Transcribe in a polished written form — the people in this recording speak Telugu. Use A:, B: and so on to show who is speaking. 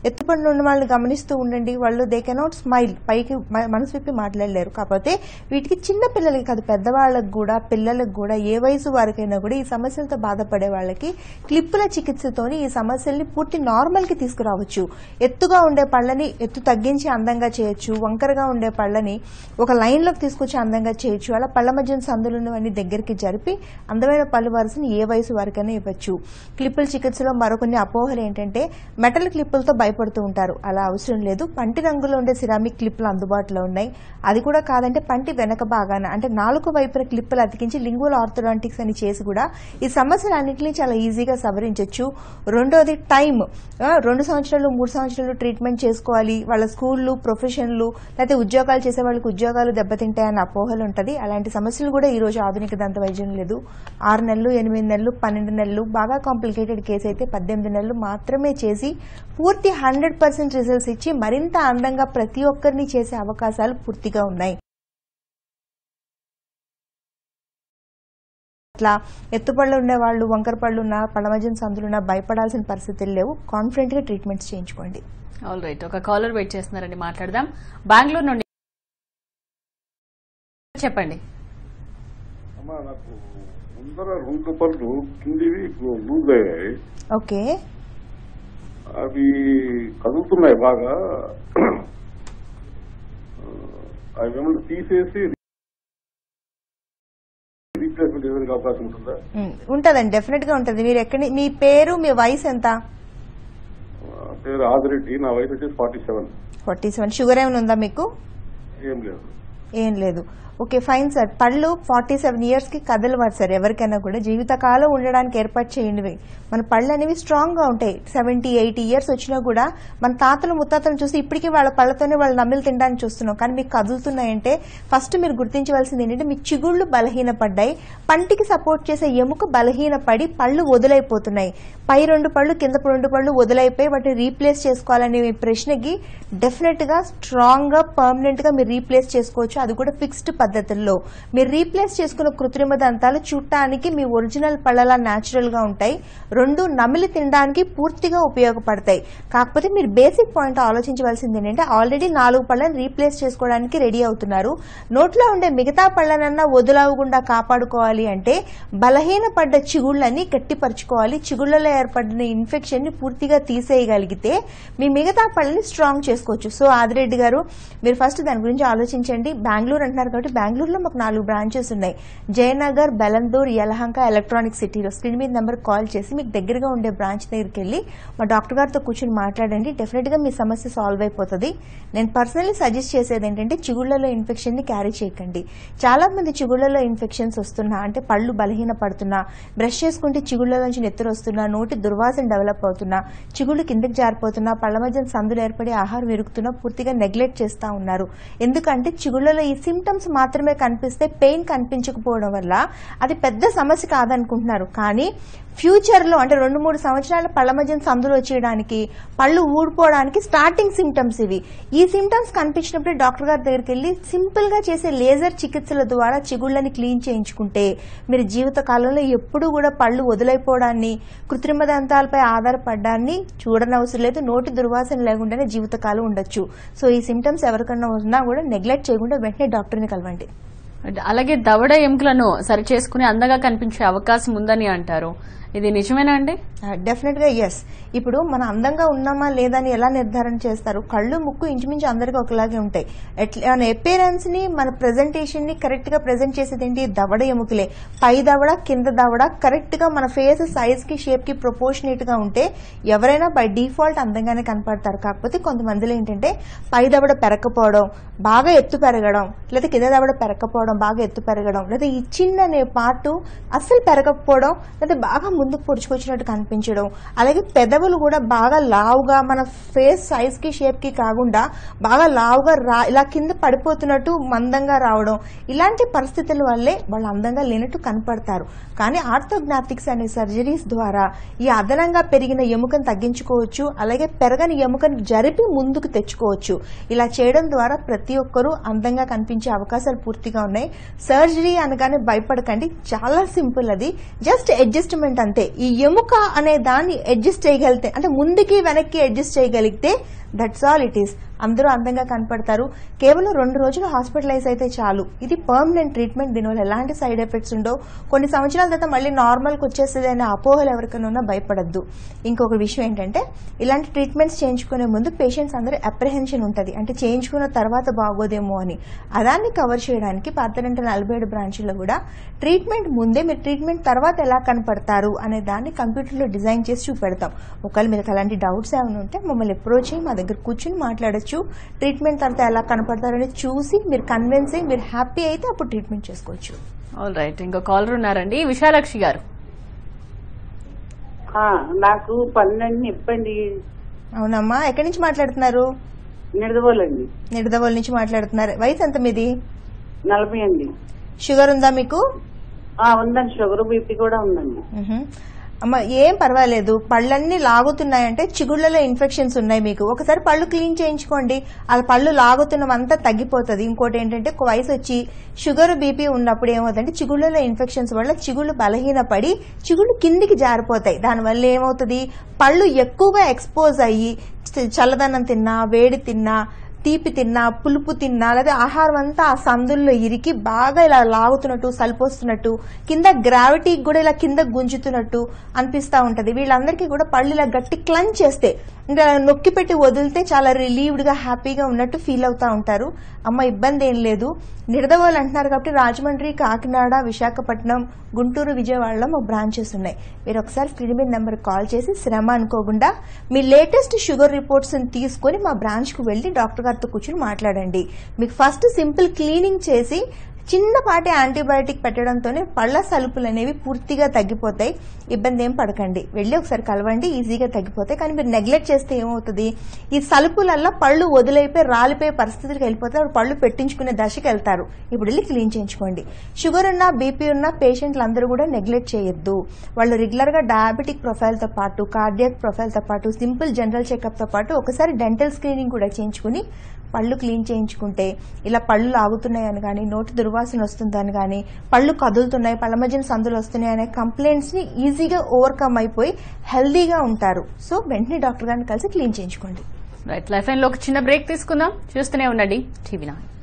A: ఎత్తుపండ్లు ఉన్న వాళ్ళని గమనిస్తూ ఉండండి, వాళ్ళు దే కెనాట్ స్మైల్, పైకి మనసు విప్పి మాట్లాడలేరు. కాకపోతే వీటికి చిన్న పిల్లలకి కాదు, పెద్దవాళ్ళకి కూడా, పిల్లలకు కూడా, ఏ వయసు వారికైనా కూడా ఈ సమస్యలతో బాధపడే వాళ్ళకి క్లిప్పుల చికిత్సతోని ఈ సమస్యల్ని పూర్తి నార్మల్ కి తీసుకురావచ్చు. ఎత్తుగా ఉండే పళ్ళని ఎత్తు తగ్గించి అందంగా చేయొచ్చు, వంకరగా ఉండే పళ్ళని ఒక లైన్ లోకి తీసుకొచ్చి అందంగా చేయొచ్చు. అలా పళ్ళ మధ్యన సందులున్నవన్నీ దగ్గరికి జరిపి అందమైన పళ్ళు వరుసని ఏ వయసు వారికైనా ఇవ్వచ్చు. క్లిప్పుల చికిత్సలో మరికొన్ని అపోహలు ఏంటంటే మెటల్ క్లిప్పులతో భయపడుతూ ఉంటారు. అలా అవసరం లేదు. పంటి రంగులో ఉండే సిరామిక్ క్లిప్పులు అందుబాటులో ఉన్నాయి. అది కూడా కాదంటే పంటి వెనక భాగాన అంటే నాలుగు వైపున క్లిప్పులు అతికించి లింగువల్ ఆర్థోడాంటిక్స్ అని చేసి కూడా ఈ సమస్యలన్నింటినీ చాలా ఈజీగా సవరించవచ్చు. రెండోది టైం. 2 సంవత్సరాలు 3 సంవత్సరాలు ట్రీట్మెంట్ చేసుకోవాలి, వాళ్ళ స్కూళ్లు, ప్రొఫెషన్లు, లేకపోతే ఉద్యోగాలు చేసే వాళ్ళకి ఉద్యోగాలు దెబ్బతింటాయన్న అపోహలు ఉంటుంది. అలాంటి సమస్యలు కూడా ఈ రోజు ఆధునిక దంత వైద్యం లేదు. 6 నెలలు, 8 నెలలు, 12 నెలలు, బాగా కాంప్లికేటెడ్ కేసు అయితే 18 నెలలు మాత్రమే చేసి పూర్తి 100% రిజల్ట్స్ ఇచ్చి మరింత అందంగా ప్రతి ఒక్కరిని చేసే అవకాశాలు పూర్తిగా ఉన్నాయి. అట్లా ఎత్తుపళ్ళు ఉండేవాళ్ళు, వంకర పళ్ళు ఉన్న, పళ్ళ మధ్యన సందులున్నా భయపడాల్సిన పరిస్థితులు లేవు. కాన్ఫిడెంట్ గా ట్రీట్మెంట్స్ చేయించుకోండి.
B: ఆల్ రైట్, ఒక కాలర్ వెయిట్ చేస్తున్నారండి, మాట్లాడదాం. బెంగళూరు నుండి చెప్పండి.
C: నాకు ముందర 2 పళ్ళు కిందివి లూజ్ అయ్యాయి.
A: ఓకే,
C: అవి కదులుతున్నాయి బాగా. అవి ఏమన్నా తీసేసి రీప్లేస్మెంట్ చేయడానికి అవకాశం ఉంటుందా?
A: ఉంటదండి, డెఫినెట్ గా ఉంటది. మీరు ఎక్కడి, మీ పేరు, మీ వయసు ఎంత?
C: పేరు ఆదిరెడ్డి, నా వయసు వచ్చేసి 47.
A: 47. షుగర్ ఏమైనా ఉందా మీకు?
C: ఏం లేదు.
A: ఏం లేదు. Okay, fine sir. పళ్ళు 47 ఇయర్స్ కి కదలవారు సార్. ఎవరికైనా కూడా జీవితకాలం ఉండడానికి ఏర్పాటు చేయండి. మన పళ్ళు అనేవి స్ట్రాంగ్ గా ఉంటాయి. 70-80 ఇయర్స్ వచ్చినా కూడా మన తాతలు ముత్తాతలు చూసి ఇప్పటికీ వాళ్ళ పళ్ళతోనే వాళ్ళు నమ్మిలు తినడానికి చూస్తున్నాం. కానీ మీకు కదులుతున్నాయంటే ఫస్ట్ మీరు గుర్తించవలసింది ఏంటంటే మీ చిగుళ్ళు బలహీనపడ్డాయి, పంటికి సపోర్ట్ చేసే ఎముక బలహీనపడి పళ్ళు వదిలైపోతున్నాయి. పై 2 పళ్ళు, కింద 2 పళ్ళు వదిలైపోయి వాటిని రీప్లేస్ చేసుకోవాలనే మీ ప్రశ్నకి డెఫినెట్ గా స్ట్రాంగ్ గా పర్మనెంట్ గా మీరు రీప్లేస్ చేసుకోవచ్చు. అది కూడా ఫిక్స్డ్ పద్ధతుల్లో. మీరు రీప్లేస్ చేసుకున్న కృత్రిమ దంతాలు చూడటానికి మీ ఒరిజినల్ పళ్ళలా న్యాచురల్ గా ఉంటాయి. 2 నమిలి తినడానికి పూర్తిగా ఉపయోగపడతాయి. కాకపోతే మీరు బేసిక్ పాయింట్ ఆలోచించవలసింది ఏంటంటే ఆల్రెడీ 4 పళ్ళని రీప్లేస్ చేసుకోవడానికి రెడీ అవుతున్నారు. నోట్లో ఉండే మిగతా పళ్ళనన్నా వదులవకుండా కాపాడుకోవాలి అంటే బలహీనపడ్డ చిగుళ్ళని గట్టిపరచుకోవాలి. చిగుళ్లలో ఏర్పడిన ఇన్ఫెక్షన్ ని పూర్తిగా తీసేయగలిగితే మీ మిగతా పళ్ళని స్ట్రాంగ్ చేసుకోవచ్చు. సో ఆదిరెడ్డి గారు, మీరు ఫస్ట్ దాని గురించి ఆలోచించండి. బెంగళూరు అంటున్నారు కాబట్టి బెంగళూరులో మాకు 4 బ్రాంచెస్ ఉన్నాయి. జయనగర్, బెలందూర్, యలహంక, ఎలక్ట్రానిక్ సిటీలో. స్క్రీన్ మీద నెంబర్ కాల్ చేసి మీకు దగ్గరగా ఉండే బ్రాంచ్ దగ్గరికి వెళ్లి మా డాక్టర్ గారితో కూర్చొని మాట్లాడండి. డెఫినెట్ గా మీ సమస్య సాల్వ్ అయిపోతుంది. నేను పర్సనల్లీ సజెస్ట్ చేసేది ఏంటంటే చిగుళ్లలో ఇన్ఫెక్షన్ ని క్యారీ చేయకండి. చాలా మంది చిగుళ్లలో ఇన్ఫెక్షన్స్ వస్తున్నా, అంటే పళ్ళు బలహీన పడుతున్నా, బ్రష్ చేసుకుంటే చిగుళ్ల నుంచి నెత్తురు వస్తున్నా, నోటి దుర్వాసన డెవలప్ అవుతున్నా, చిగుళ్ళు కిందకి జారిపోతున్నా, పళ్ళ మధ్య సందులు ఏర్పడి ఆహారం ఇరుకుతున్నా పూర్తిగా నెగ్లెక్ట్ చేస్తా ఉన్నారు. ఎందుకంటే చిగుళ్లలో ఈ సిమ్టమ్స్ మాత్రమే కనిపిస్తే పెయిన్ కనిపించకపోవడం వల్ల అది పెద్ద సమస్య కాదనుకుంటున్నారు. కానీ ఫ్యూచర్ లో అంటే 2-3 సంవత్సరాల పళ్ళ మధ్య సందులు వచ్చేయడానికి, పళ్ళు ఊడిపోవడానికి స్టార్టింగ్ సిమ్టమ్స్ ఇవి. ఈ సిమ్టమ్స్ కనిపించినప్పుడు డాక్టర్ గారి దగ్గరికి వెళ్లి సింపుల్ గా చేసే లేజర్ చికిత్సల ద్వారా చిగుళ్ళని క్లీన్ చేయించుకుంటే మీరు జీవిత కాలంలో ఎప్పుడూ కూడా పళ్ళు వదిలైపోవడాన్ని, కృత్రిమ దంతాలపై ఆధారపడడాన్ని చూడనవసరం లేదు. నోటి దుర్వాసన లేకుండానే జీవితకాలం ఉండొచ్చు. సో ఈ సిమ్టమ్స్ ఎవరికన్నా ఉన్నా కూడా నెగ్లెక్ట్ చేయకుండా వెంటనే డాక్టర్ని కలవండి.
B: అలాగే దవడ ఎముకలను సరి చేసుకుని అందంగా కనిపించే అవకాశం ఉందని అంటారు. ఇది నిజమేనా అండి?
A: డెఫినెట్ గా ఎస్. ఇప్పుడు మన అందంగా ఉన్నామా లేదా అని ఎలా నిర్ధారణ చేస్తారు? కళ్ళు, ముక్కు ఇంచుమించు అందరికీ ఒకలాగే ఉంటాయి. మన అపియరెన్స్ ని, మన ప్రెజెంటేషన్ ని కరెక్ట్ గా ప్రెజెంట్ చేసేది ఏంటి? దవడ ఎముకలే. పై దవడ, కింద దవడ కరెక్ట్ గా మన ఫేస్ సైజ్ కి, షేప్ కి ప్రపోర్షనేట్ గా ఉంటే ఎవరైనా బై డిఫాల్ట్ అందంగానే కనపడతారు. కాకపోతే కొంతమందిలో ఏంటంటే పై దవడ పెరగకపోవడం, బాగా ఎత్తు పెరగడం, లేదా కింద దవడ పెరగకపోవడం, బాగా ఎత్తు పెరగడం, లేదా ఈ చిన్న పార్ట్ అస్సలు పెరగకపోవడం, లేదా బాగా ముందుకు పొడుచుకొచ్చినట్టు కనిపించడం, అలాగే పెదవులు కూడా బాగా లావుగా మన ఫేస్ సైజ్ కి, షేప్ కి కాకుండా బాగా లావుగా ఇలా కింద పడిపోతున్నట్టు మందంగా రావడం, ఇలాంటి పరిస్థితుల వల్లే వాళ్ళు అందంగా లేనట్టు కనపడతారు. కానీ ఆర్థోగ్నాటిక్స్ అనే సర్జరీస్ ద్వారా ఈ అదనంగా పెరిగిన ఎముకను తగ్గించుకోవచ్చు, అలాగే పెరగని ఎముకను జరిపి ముందుకు తెచ్చుకోవచ్చు. ఇలా చేయడం ద్వారా ప్రతి ఒక్కరూ అందంగా కనిపించే అవకాశాలు పూర్తిగా ఉన్నాయి. సర్జరీ అనగానే భయపడకండి, చాలా సింపుల్. అది జస్ట్ అడ్జస్ట్మెంట్ అంతే. అంతే. ఈ ఎముక అనే దాన్ని అడ్జస్ట్ చేయగలిగితే, అంటే ముందుకి వెనక్కి అడ్జస్ట్ చేయగలిగితే దట్స్ ఆల్ ఇట్ ఈస్. అందరూ అందంగా కనపడతారు. కేవలం 2 రోజులు హాస్పిటలైజ్ అయితే చాలు. ఇది పర్మనెంట్ ట్రీట్మెంట్. దీనివల్ల ఎలాంటి సైడ్ ఎఫెక్ట్స్ ఉండవు. కొన్ని సంవత్సరాల తర్వాత మళ్ళీ నార్మల్కి వచ్చేస్తుంది అనే అపోహలు ఎవరికైనా ఉన్నా భయపడద్దు. ఇంకొక విషయం ఏంటంటే, ఇలాంటి ట్రీట్మెంట్స్ చేయించుకునే ముందు పేషెంట్స్ అందరూ అప్రహెన్షన్ ఉంటుంది, అంటే చేయించుకున్న తర్వాత బాగోదేమో అని. అదాన్ని కవర్ చేయడానికి పార్థరెంట 47 బ్రాంచ్లో కూడా ట్రీట్మెంట్ ముందే మీరు ట్రీట్మెంట్ తర్వాత ఎలా కనపడతారు అనే దాన్ని కంప్యూటర్లో డిజైన్ చేసి చూపెడతాం. ఒకవేళ మీకు అలాంటి డౌట్స్ ఏమైనా ఉంటే మమ్మల్ని అప్రోచ్ అయ్యి మా దగ్గర కూర్చుని మాట్లాడచ్చు. ట్రీట్మెంట్ తర్వాత ఎలా కనపడతారని చూసి మీరు కన్విన్స్ అయ్యి మీరు హ్యాపీ అయితే అప్పుడు ట్రీట్మెంట్ చేసుకోవచ్చు.
B: ఆల్ రైట్, ఇంకో కాలర్ ఉన్నారండి. విశాలాక్షి గారు.
D: నాకు పన్నెండు ఇబ్బంది.
A: అవునమ్మా, ఎక్కడి నుంచి మాట్లాడుతున్నారు?
D: నిడదవోలండి.
A: నిడదవోలు నుంచి మాట్లాడుతున్నారు. వయసు ఎంత మీది?
D: 40 అండి.
A: షుగర్ ఉందా మీకు?
D: ఉందండి, షుగర్ బీపీ కూడా ఉందండి.
A: అమ్మ ఏం పర్వాలేదు. పళ్ళన్నీ లాగుతున్నాయంటే చిగుళ్లలో ఇన్ఫెక్షన్స్ ఉన్నాయి మీకు. ఒకసారి పళ్ళు క్లీన్ చేయించుకోండి, ఆ పళ్ళు లాగుతున్నమంతా తగ్గిపోతుంది. ఇంకోటి ఏంటంటే వయసు వచ్చి షుగర్ బీపీ ఉన్నప్పుడు ఏమవుతుందంటే చిగుళ్లలో ఇన్ఫెక్షన్స్ వల్ల చిగుళ్ళు బలహీనపడి చిగుళ్ళు కిందికి జారిపోతాయి. దానివల్ల ఏమవుతుంది, పళ్ళు ఎక్కువగా ఎక్స్పోజ్ అయ్యి చల్లదనం తిన్నా, వేడి తిన్నా, తీపి తిన్నా, పులుపు తిన్నా, లేదా ఆహారం అంతా ఆ సందుల్లో ఇరికి బాగా ఇలా లాగుతున్నట్టు, సలిపోస్తున్నట్టు, కింద గ్రావిటీకి కూడా ఇలా కింద గుంజుతున్నట్టు అనిపిస్తూ ఉంటది. వీళ్ళందరికీ కూడా పళ్ళు ఇలా గట్టి క్లంచ్ చేస్తే, ఇంకా నొక్కి పెట్టి వదిలితే చాలా రిలీవ్డ్ గా హ్యాపీగా ఉన్నట్టు ఫీల్ అవుతా ఉంటారు. అమ్మ ఇబ్బంది ఏం లేదు. నిడదవోలు అంటున్నారు కాబట్టి రాజమండ్రి, కాకినాడ, విశాఖపట్నం, గుంటూరు, విజయవాడలో మా బ్రాంచెస్ ఉన్నాయి. మీరు ఒకసారి స్క్రీన్ మీద నెంబర్ కాల్ చేసి శ్రమ అనుకోకుండా మీ లేటెస్ట్ షుగర్ రిపోర్ట్స్ తీసుకుని మా బ్రాంచ్ కు వెళ్లి డాక్టర్ గారితో కూర్చొని మాట్లాడండి. మీకు ఫస్ట్ సింపుల్ క్లీనింగ్ చేసి చిన్నపాటి యాంటీబయాటిక్ పెట్టడంతోనే పళ్ళ సలుపులు అనేవి పూర్తిగా తగ్గిపోతాయి. ఇబ్బంది ఏం పడకండి, వెళ్ళి ఒకసారి కలవండి, ఈజీగా తగ్గిపోతాయి. కానీ మీరు నెగ్లెక్ట్ చేస్తే ఏమవుతుంది, ఈ సలుపులల్లా పళ్ళు వదిలైపోయి రాలిపోయే పరిస్థితికి వెళ్ళిపోతే పళ్ళు పెట్టించుకునే దశకి వెళ్తారు. ఇప్పుడు వెళ్ళి క్లీన్ చేయించుకోండి. షుగర్ ఉన్నా, బీపీ ఉన్న పేషెంట్లు అందరూ కూడా నెగ్లెక్ట్ చేయొద్దు. వాళ్ళు రెగ్యులర్ గా డయాబెటిక్ ప్రొఫైల్ తో పాటు, కార్డియాక్ ప్రొఫైల్ తో పాటు, సింపుల్ జనరల్ చెకప్ తో పాటు ఒకసారి డెంటల్ స్క్రీనింగ్ కూడా చేయించుకుని పళ్ళు క్లీన్ చేయించుకుంటే, ఇలా పళ్ళు లాగుతున్నాయని కానీ, నోటి దుర్వాసన వస్తుందని కానీ, పళ్ళు కదులుతున్నాయి, పళ్ళ మధ్యన సందులు వస్తున్నాయి అనే కంప్లైంట్స్ ని ఈజీగా ఓవర్కమ్ అయిపోయి హెల్దీగా ఉంటారు. సో వెంటనే డాక్టర్ గారిని కలిసి క్లీన్ చేయించుకోండి.
B: రైట్, లైఫ్ లైన్ లో ఒక చిన్న బ్రేక్ తీసుకుందాం. చూస్తూనే ఉండండి టీవీ9.